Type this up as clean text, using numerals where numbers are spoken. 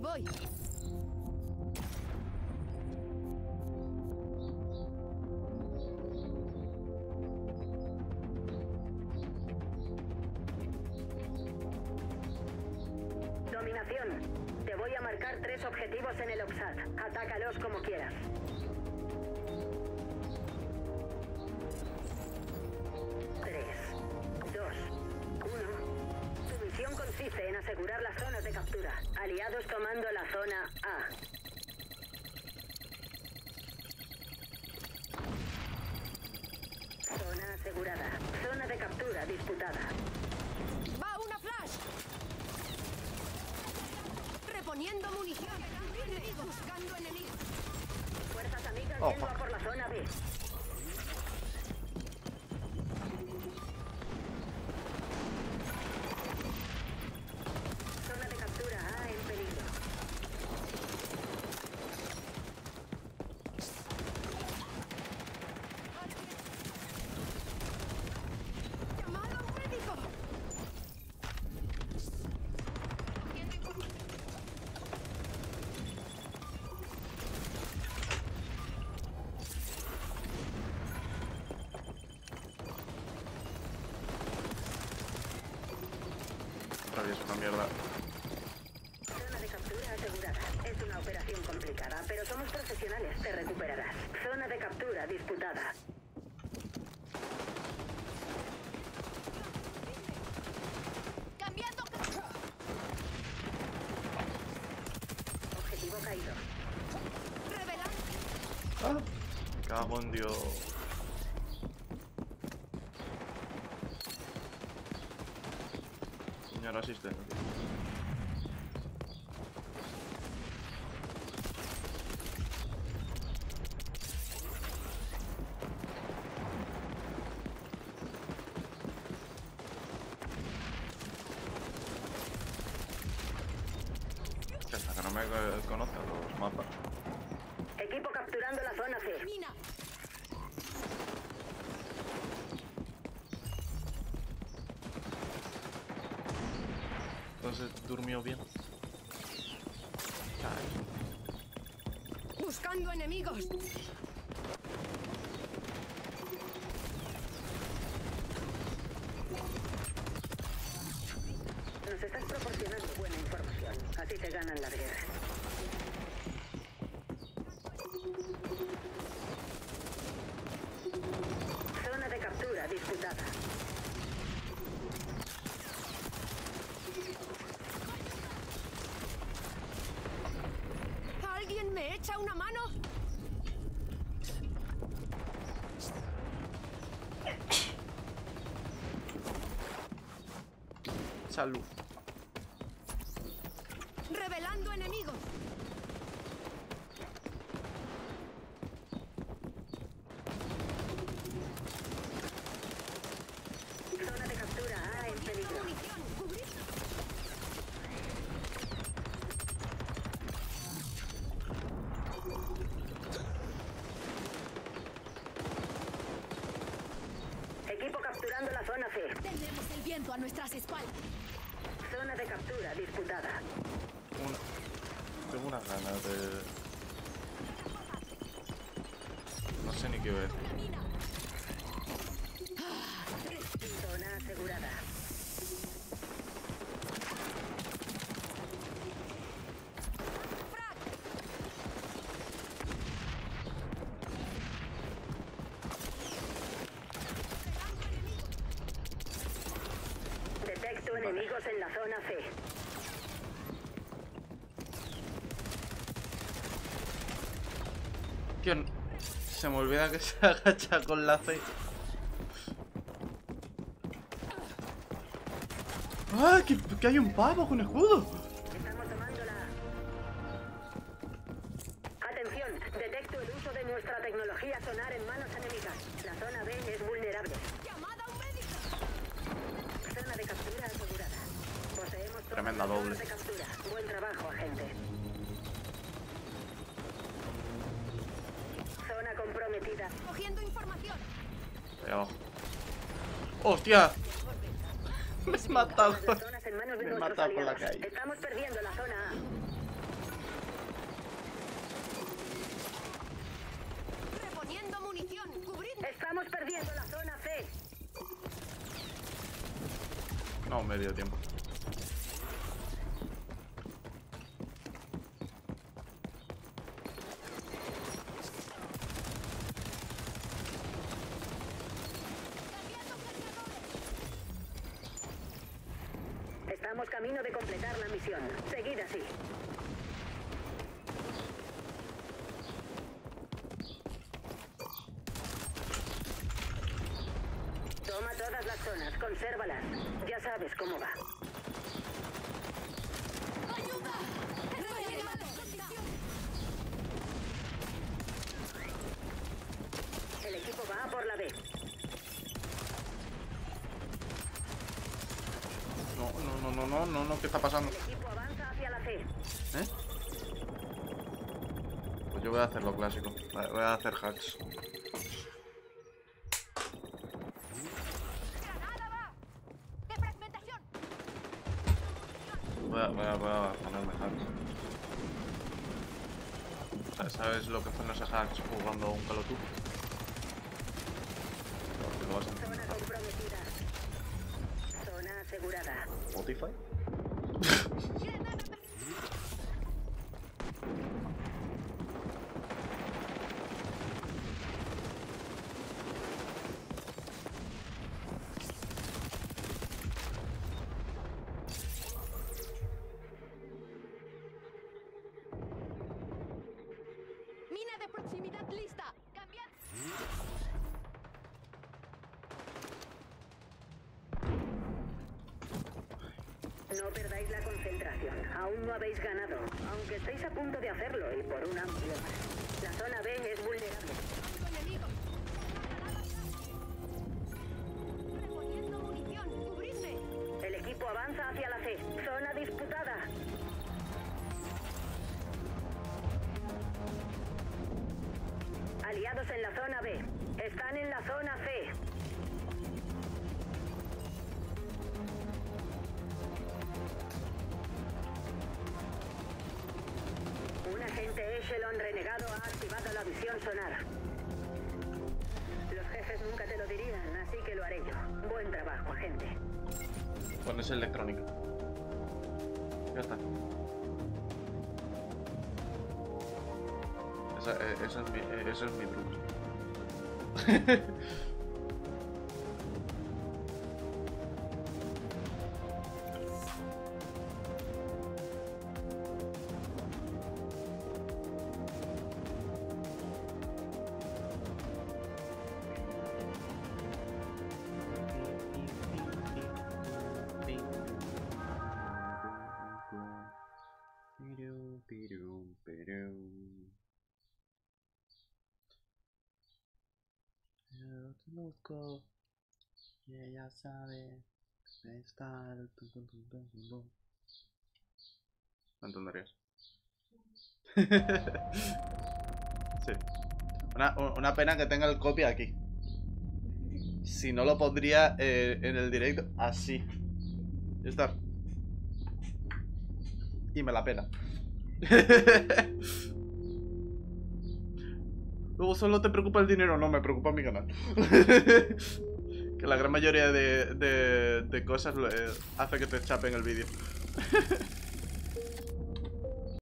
voy. Dominación. Te voy a marcar 3 objetivos en el OPSAT. Atácalos como quieras. 3, 2, 1. Tu misión consiste en asegurar las zonas de captura. Aliados tomando la zona A. Zona asegurada. Zona de captura disputada. ¡Va una flash! Reponiendo munición. Enemigo. Buscando enemigos. Fuerzas amigas Oh, yendo a fuck. por la zona B. Zona de captura A en peligro. ¡Llamad a un médico! Atravieso una mierda. Zona de captura asegurada. Es una operación complicada, pero somos profesionales. Te recuperarás. Zona de captura disputada. ¡Cambiando! Objetivo caído. ¡Revelando! Ah, me cago en Dios. Señor asistente. Que hasta que no me conozcan los mapas. Equipo capturando la zona C. ¡Mina! Entonces durmió bien. ¡Buscando enemigos! Nos estás proporcionando buena información. Así se ganan las guerras. Zona de captura disputada. ¿Alguien me echa una mano? Salud. ¡Revelando enemigos! Zona de captura A en peligro. ¡Munición! ¡Cubrir! Equipo capturando la zona C. Tenemos el viento a nuestras espaldas. Zona de captura disputada. Tengo unas ganas de... No sé ni qué ver. Zona asegurada. ¡Frag! Detecto enemigos en la zona C. Tío, se me olvida que se agacha con la C. ¡Ah! Que hay un pavo con escudo! Estamos tomando la... Atención, detecto el uso de nuestra tecnología sonar en manos enemigas. La zona B es vulnerable. ¡Llamad a un médico! Zona de captura asegurada. Poseemos todas Tremenda las doble. zonas de captura. Buen trabajo, agente. Zona comprometida. Cogiendo información. Ahí abajo. ¡Hostia! Me he matado. Las zonas en manos de Me he nuestros matado con la aliados. calle. Estamos perdiendo la zona A. Estamos perdiendo la zona C. No, me dio tiempo. Estamos camino de completar la misión. Seguid así. Toma todas las zonas, consérvalas. Ya sabes cómo va. ¡Ayuda! ¡Estoy llegando! El equipo va a por la B. No, ¿qué está pasando? El equipo avanza hacia la C. ¿Eh? Pues yo voy a hacer lo clásico. Voy a hacer hacks. ¡Granada va! ¡De fragmentación! Voy a ponerme hacks. O sea, ¿sabes lo que son esos hacks jugando un Call of Duty? Lo vas a Zona intentar. comprometida. Zona asegurada. ¿Spotify? Mina de proximidad lista. Cambiad. No perdáis la concentración. Aún no habéis ganado, aunque estéis a punto de hacerlo y por un amplio margen. La zona B es vulnerable. Enemigo. Reponiendo munición. ¡Cubridme! El equipo avanza hacia la C. Zona disputada. Aliados en la zona B. Están en la zona C. Un agente Echelon renegado ha activado la visión sonar. Los jefes nunca te lo dirían, así que lo haré yo. Buen trabajo, agente. Pones electrónica. Ya está. Eso es mi truco. Yo te busco y ella sabe dónde está el No entenderías. Sí. Una pena que tenga el copy aquí. Si no lo pondría en el directo así. Ya está. Y me la pena. Luego solo te preocupa el dinero. No, me preocupa mi canal. Que la gran mayoría de cosas hace que te chapen el vídeo.